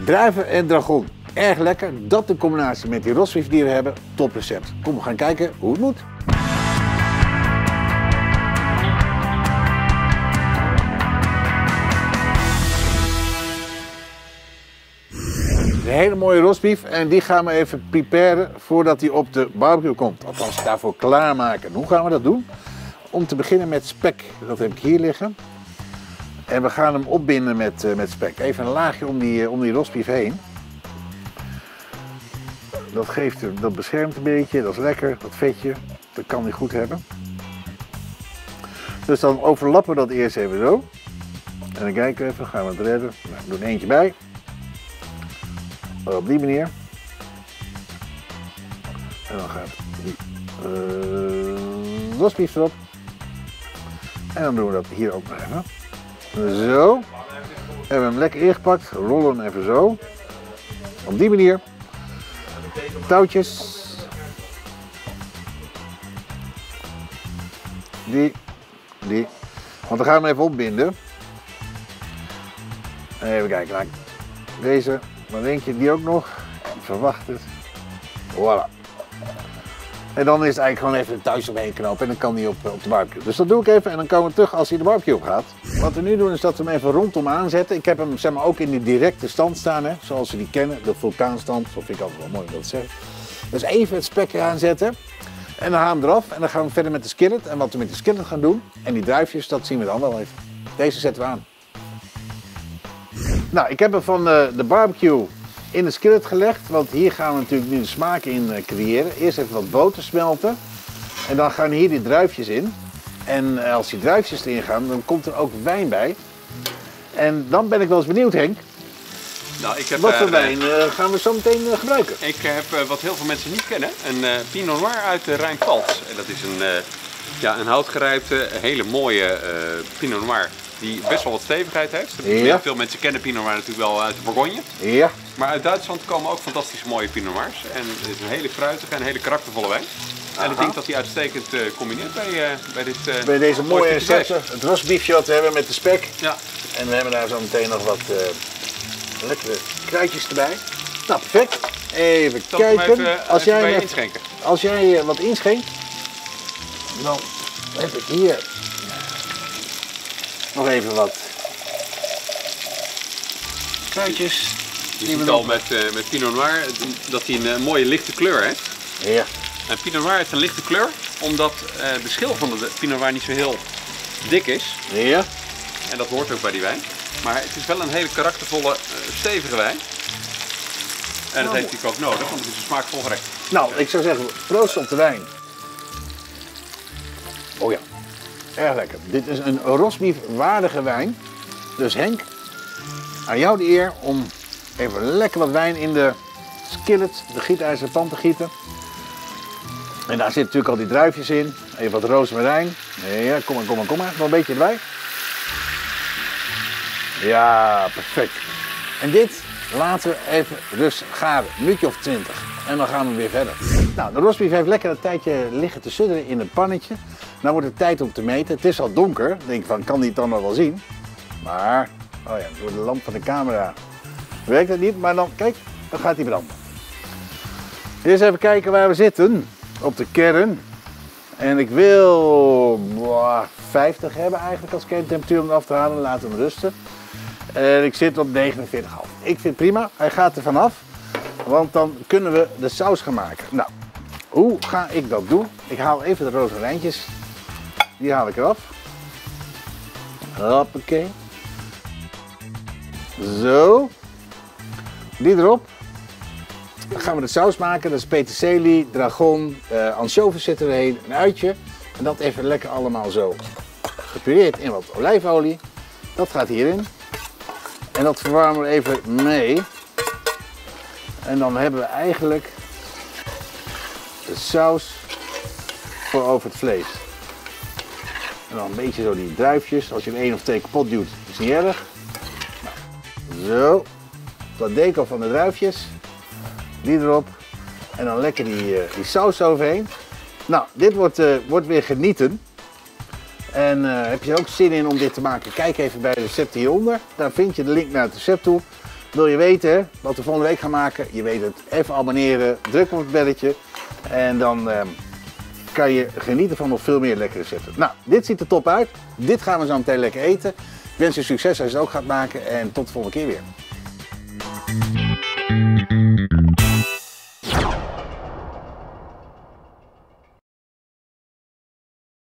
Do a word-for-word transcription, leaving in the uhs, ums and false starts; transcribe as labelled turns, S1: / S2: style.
S1: Druiven en dragon. Erg lekker. Dat in combinatie met die rosbief die we hebben. Top recept. Kom, we gaan kijken hoe het moet. Een hele mooie rosbief en die gaan we even preparen voordat die op de barbecue komt. Althans, daarvoor klaarmaken. Hoe gaan we dat doen? Om te beginnen met spek. Dat heb ik hier liggen. En we gaan hem opbinden met, uh, met spek. Even een laagje om die, om die rosbief heen. Dat, geeft, dat beschermt een beetje, dat is lekker, dat vetje. Dat kan hij goed hebben. Dus dan overlappen we dat eerst even zo. En dan kijken we even, gaan we het redden. Nou, we doen eentje bij. Op die manier. En dan gaat die uh, rosbief erop. En dan doen we dat hier ook nog even. Zo. Hebben we hem lekker ingepakt. Rollen hem even zo. Op die manier. Touwtjes. Die. Die. Want dan gaan we hem even opbinden. Even kijken. Deze. Dan denk je die ook nog. Verwacht het. Voilà. En dan is het eigenlijk gewoon even thuis omheen knopen en dan kan die op, op de barbecue. Dus dat doe ik even en dan komen we terug als hij de barbecue op gaat. Wat we nu doen is dat we hem even rondom aanzetten. Ik heb hem zeg maar, ook in die directe stand staan, hè, zoals we die kennen. De vulkaanstand, dat vind ik altijd wel mooi om dat te zeggen. Dus even het spek eraan zetten. En dan gaan we hem eraf en dan gaan we verder met de skillet. En wat we met de skillet gaan doen en die druifjes, dat zien we dan wel even. Deze zetten we aan. Nou, ik heb hem van de, de barbecue in de skillet gelegd, want hier gaan we natuurlijk nu de smaak in creëren. Eerst even wat boter smelten en dan gaan hier die druifjes in. En als die druifjes erin gaan, dan komt er ook wijn bij. En dan ben ik wel eens benieuwd, Henk.
S2: Nou, ik heb,
S1: wat voor
S2: uh,
S1: wijn uh, gaan we zo meteen uh, gebruiken?
S2: Ik heb uh, wat heel veel mensen niet kennen, een uh, Pinot Noir uit de Rijnpals. En dat is een, uh, ja, een houtgerijpte, hele mooie uh, Pinot Noir die best wel wat stevigheid heeft. Ja. Veel mensen kennen Pinot Noir natuurlijk wel uit de Bourgogne.
S1: Ja.
S2: Maar uit Duitsland komen ook fantastische mooie Pinot Noirs. En het is een hele fruitige en hele karaktervolle wijn. Aha. En ik denk dat hij uitstekend uh, combineert bij, uh, bij dit uh,
S1: Bij deze mooie recepten. Het rosbiefje wat we hebben met de spek.
S2: Ja.
S1: En we hebben daar zo meteen nog wat uh, lekkere kruidjes erbij. Nou, perfect. Even
S2: Zal
S1: kijken.
S2: Even,
S1: als,
S2: even
S1: jij
S2: bij
S1: met,
S2: inschenken.
S1: als jij uh, wat inschenkt, dan heb ik hier nog even wat kruidjes.
S2: Je ziet al met, uh, met Pinot Noir dat hij een uh, mooie lichte kleur heeft.
S1: Ja.
S2: En Pinot Noir heeft een lichte kleur omdat uh, de schil van de Pinot Noir niet zo heel dik is.
S1: Ja.
S2: En dat hoort ook bij die wijn. Maar het is wel een hele karaktervolle, uh, stevige wijn. En dat
S1: nou,
S2: heeft hij ook nodig, want het is een smaakvol gerecht.
S1: Nou, ik zou zeggen, proost op de wijn. Oh ja, erg lekker. Dit is een rosbief waardige wijn. Dus Henk, aan jou de eer om even lekker wat wijn in de skillet, de gietijzeren pan te gieten. En daar zitten natuurlijk al die druifjes in. Even wat rozemarijn. Ja, kom maar, kom maar, kom maar. Nog een beetje erbij. Ja, perfect. En dit laten we even rustig garen. Een minuutje of twintig. En dan gaan we weer verder. Nou, de rosbief heeft lekker een tijdje liggen te sudderen in een pannetje. Nou wordt het tijd om te meten. Het is al donker. Dan denk ik van, kan die het dan nog wel zien? Maar, oh ja, door de lamp van de camera werkt het niet. Maar dan, kijk, dan gaat hij branden. Eerst even kijken waar we zitten. Op de kern. En ik wil boah, vijftig hebben eigenlijk als kerntemperatuur om het af te halen. Laten we hem rusten. En ik zit op negenenveertig komma vijf. Ik vind het prima. Hij gaat er vanaf. Want dan kunnen we de saus gaan maken. Nou, hoe ga ik dat doen? Ik haal even de rozerijntjes. Die haal ik eraf. Hoppakee. Zo. Die erop. Dan gaan we de saus maken. Dat is peterselie, dragon, uh, ansjovis zit erheen, een uitje. En dat even lekker allemaal zo gepureerd in wat olijfolie. Dat gaat hierin. En dat verwarmen we even mee. En dan hebben we eigenlijk de saus voor over het vlees. En dan een beetje zo die druifjes. Als je er één of twee kapot duwt, is niet erg. Nou, zo. Dat deco van de druifjes. Die erop. En dan lekker die, uh, die saus overheen. Nou, dit wordt, uh, wordt weer genieten. En uh, heb je er ook zin in om dit te maken? Kijk even bij de recepten hieronder. Daar vind je de link naar het recept toe. Wil je weten wat we volgende week gaan maken? Je weet het. Even abonneren, druk op het belletje en dan uh, kan je genieten van nog veel meer lekkere recepten. Nou, dit ziet er top uit. Dit gaan we zo meteen lekker eten. Ik wens je succes als je het ook gaat maken en tot de volgende keer weer.